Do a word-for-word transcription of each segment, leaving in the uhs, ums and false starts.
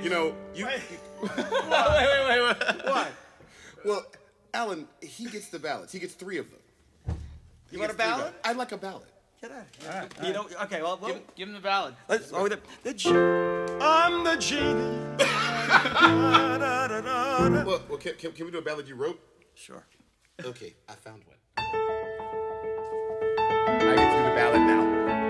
You know, you... Wait, you wait, wait, wait, wait. what? Well, Alan, he gets the ballots. He gets three of them. You want a ballot? I'd like a ballot. Get out of here. All right, all you right. Don't, okay, well, well Give, give him the ballot. Let's, oh, the, the ge I'm the genie. da, da, da, da, da. Well, well can, can, can we do a ballad you wrote? Sure. Okay, I found one. I get to do the ballad now.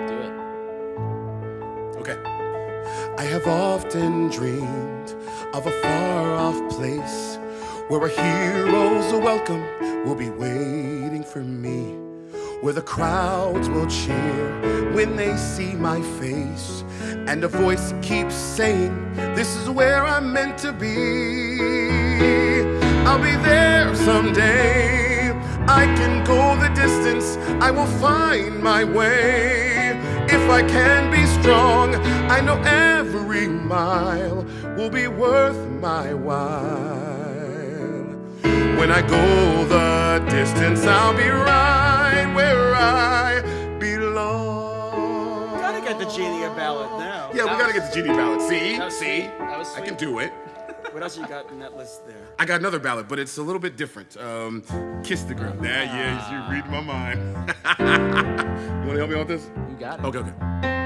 Do it. Okay. I have often dreamed of a far-off place where a hero's welcome will be waiting for me, where the crowds will cheer when they see my face, and a voice keeps saying, this is where I'm meant to be. I'll be there someday. I can go the distance. I will find my way. If I can be strong, I know every mile will be worth my while. When I go the distance, I'll be right where I belong. Gotta get the genie a ballot now. Yeah, we gotta get the genie ballot. See? That was See? sweet. That was I can sweet. do it. What else you got in that list there? I got another ballad, but it's a little bit different. Um, Kiss the Girl. Yeah, yeah, you read my mind. You wanna help me out with this? You got it. Okay, okay.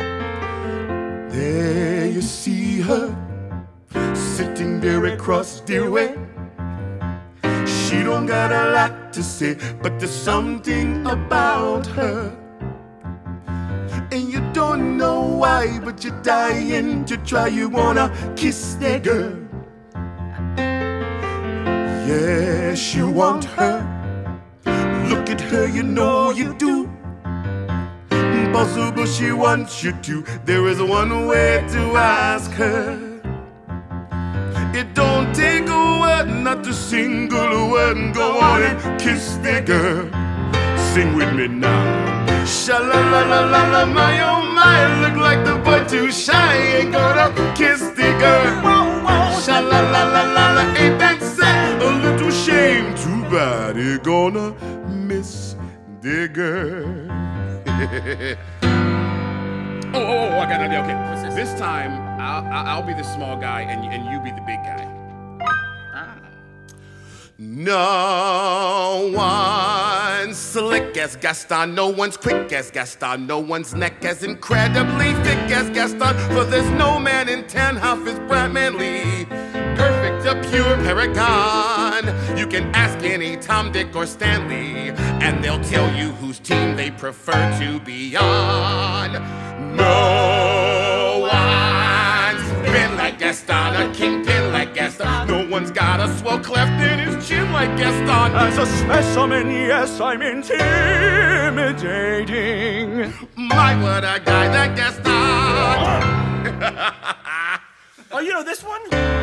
There you see her, sitting there across the way. She don't got a lot to say, but there's something about her. And you don't know why, but you're dying to try. You wanna kiss that girl. Yes, you want her. Look at her, you know you do. Impossible, she wants you to. There is one way to ask her. It don't take a word, not a single word. Go on and kiss the girl. Sing with me now. Sha-la-la-la-la-la, my oh my. Look like the boy too shy. Ain't gonna kiss the girl. Sha-la-la-la-la-la, ain't that sad? A little shame, too bad. You're gonna miss the girl. oh, oh, oh, I got an idea. Okay, What's this? this time I'll, I'll I'll be the small guy and and you be the big guy. Ah. No one's slick as Gaston, no one's quick as Gaston, no one's neck as incredibly thick as Gaston, for there's no man in town half as bright manly, perfect, a pure paragon. You can ask any Tom, Dick, or Stanley, and they'll tell you whose team they prefer to be on. No one's been like Gaston, a kingpin like Gaston. No one's got a swell cleft in his chin like Gaston. As a specimen, yes, I'm intimidating. My, what a guy, that Gaston. Oh, you know this one? Yeah,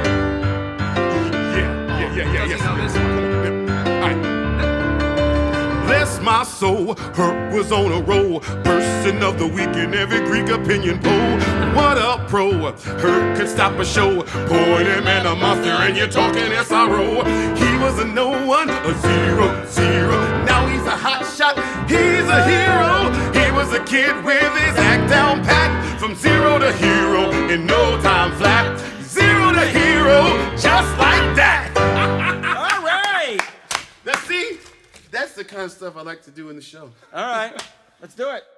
yeah, yeah, yeah, Does he yes. know this one? All right. Bless my soul, her was on a roll. Person of the week in every Greek opinion poll. What a pro, her could stop a show. Point him and a monster and you're talking S R O. He was a no one, a zero, zero. Now he's a hot shot, he's a hero. He was a kid with his act down pat. From zero to hero in no time flat. Zero to hero, just like that. All right. Let's see. That's the kind of stuff I like to do in the show. All right. Let's do it.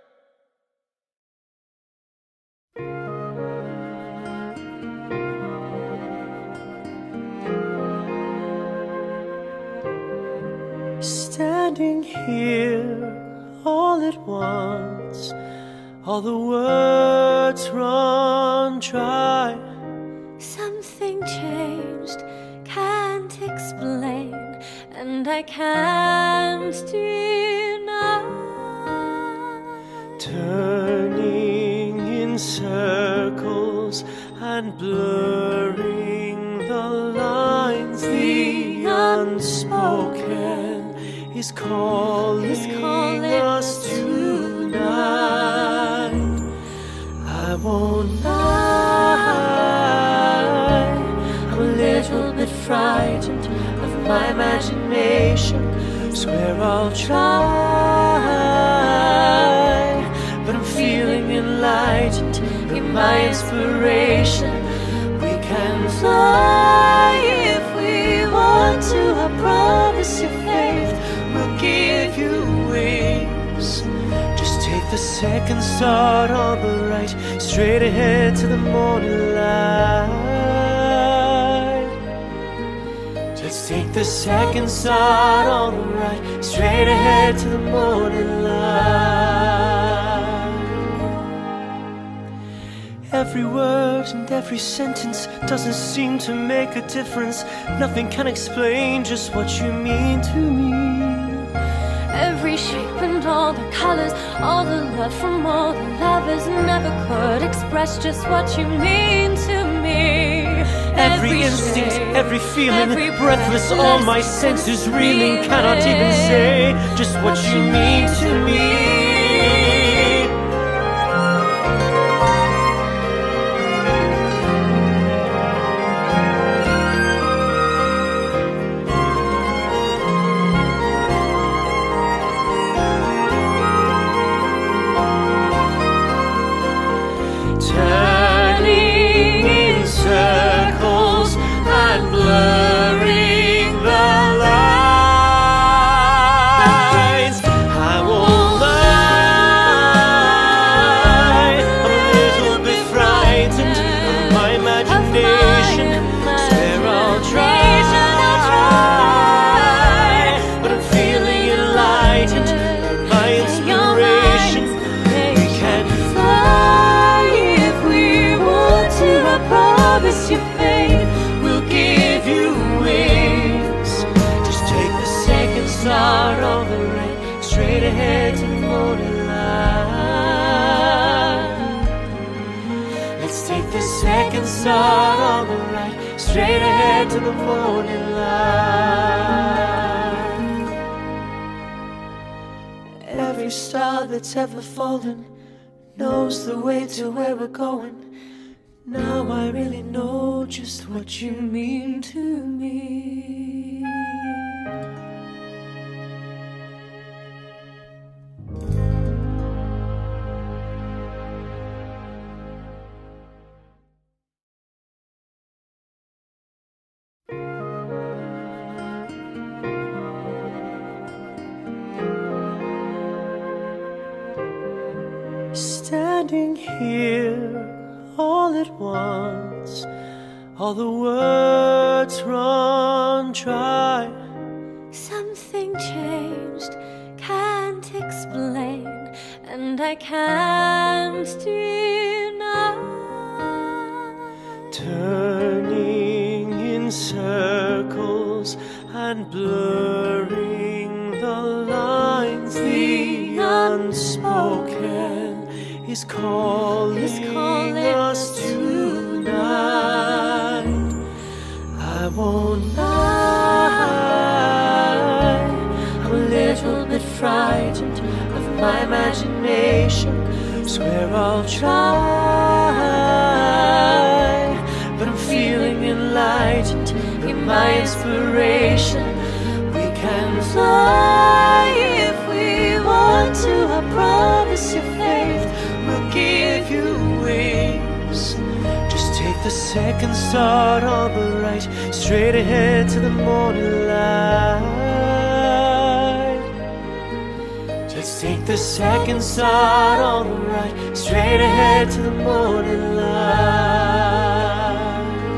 Standing here all at once, all the words run dry. Something changed, can't explain, and I can't deny. Turning in circles and blurring the lines, the unspoken is calling, Is calling us tonight. I won't lie, I'm a little bit frightened of my imagination. Swear I'll try, but I'm feeling enlightened in my inspiration. We can fly. take the second start on the right, straight ahead to the morning light. Let's take the second start on the right, straight ahead to the morning light. Every word and every sentence doesn't seem to make a difference. Nothing can explain just what you mean to me. Every shape and all the colors, all the love from all the lovers never could express just what you mean to me. Every instinct, every feeling, every breathless, all my senses reeling, cannot even say just what you mean to me. Start on the right, straight ahead to the morning light. Every star that's ever fallen knows the way to where we're going. Now I really know just what you mean to me. Standing here all at once, all the words run dry. Something changed, can't explain, and I can't deny. Turning in circles and blurring the lines, the unspoken is calling, is calling us tonight. I won't lie, I'm a little bit frightened of my imagination. Swear I'll try, but I'm feeling enlightened. You're my inspiration. We can Fly if we want to. I promise you faith will give you wings. Just take the second start on the right, straight ahead to the morning light. Just take the second start on the right, straight ahead to the morning light.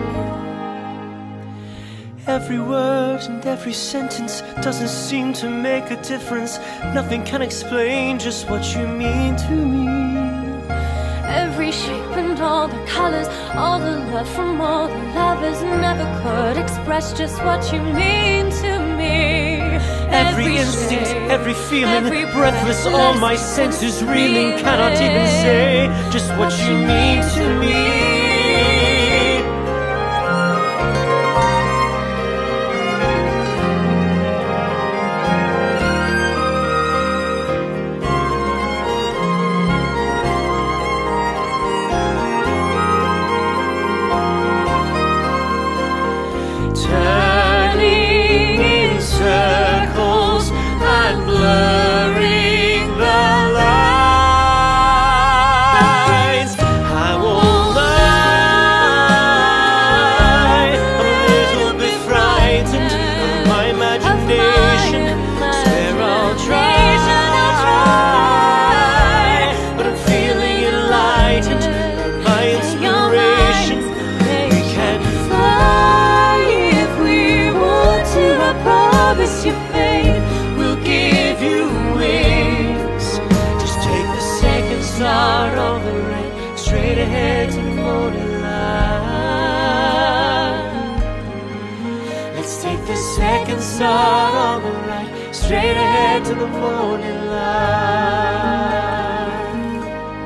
Every word and every sentence doesn't seem to make a difference. Nothing can explain just what you mean to me. Every shape and all the colors, all the love from all the lovers never could express just what you mean to me. Every, every instinct, shape, every feeling, every breathless, all my senses reeling, cannot even say just what you mean to me. Blurring the lines, I won't lie. star on the right, straight ahead to the morning light.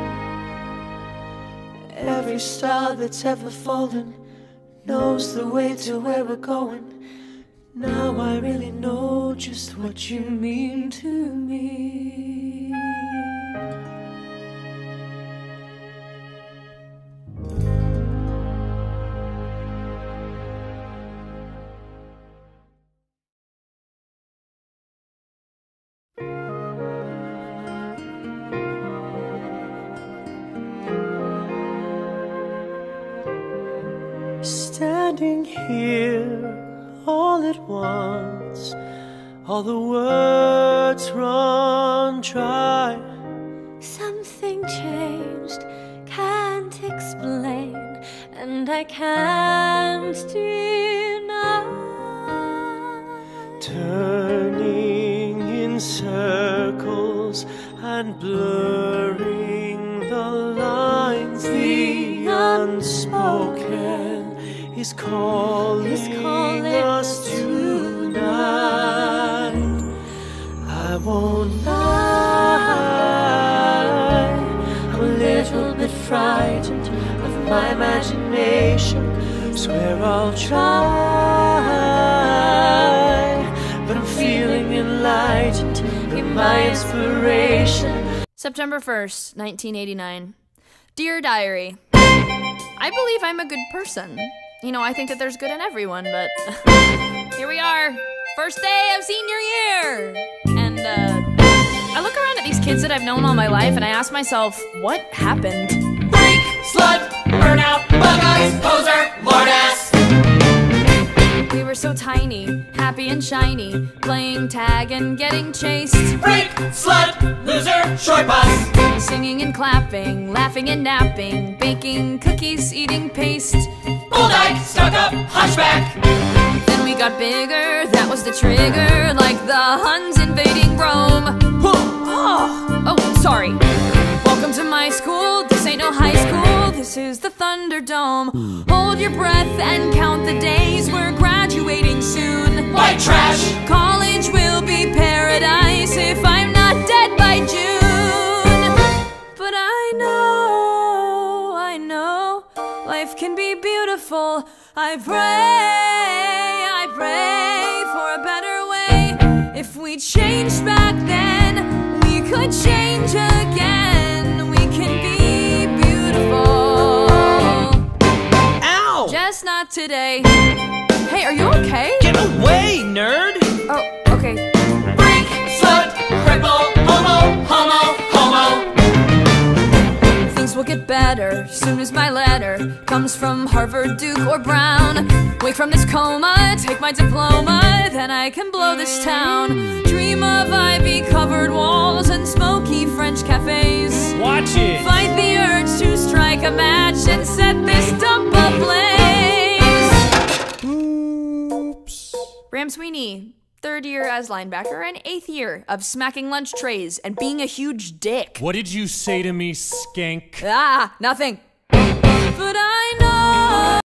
Every star that's ever fallen knows the way to where we're going. Now I really know just what you mean to me. Standing here all at once, all the words run dry. Something changed, can't explain, and I can't deny. Turning in circles and blurring the lines, the unspoken is calling, is calling us tonight. I won't lie, I'm a little bit frightened of my imagination. Swear I'll try, but I'm feeling enlightened in my inspiration. September first, nineteen eighty-nine. Dear Diary, I believe I'm a good person. You know, I think that there's good in everyone, but here we are, first day of senior year. And uh, I look around at these kids that I've known all my life and I ask myself, what happened? Freak, slut, burnout, bug eyes, poser, lord ass. We were so tiny, happy and shiny, playing tag and getting chased. Freak, slut, loser, short bus. Singing and clapping, laughing and napping, baking cookies, eating paste. Bull dyke, stuck up, hunchback. Then we got bigger, that was the trigger, like the Huns invading Rome. Oh, oh, sorry. Welcome to my school, this ain't no high school, this is the Thunderdome. Hold your breath and count the days, we're graduating soon. White trash. College will be paradise if I'm not dead by June. But I know, I know, life can be beautiful. I pray, I pray for a better way. If we changed back then, we could change again. We can be beautiful. Ow! Just not today. Hey, are you okay? Get away, nerd! Oh, okay. Freak, slut, cripple, homo, homo, homo. Things will get better soon as my letter comes from Harvard, Duke, or Brown. Wake from this coma, take my diploma, then I can blow this town. Dream of ivy-covered walls and smoky French cafes. Watch it! Fight the urge to strike a match and set this dump ablaze. Oops. Bram Sweeney, third year as linebacker and eighth year of smacking lunch trays and being a huge dick. What did you say to me, skank? Ah, nothing.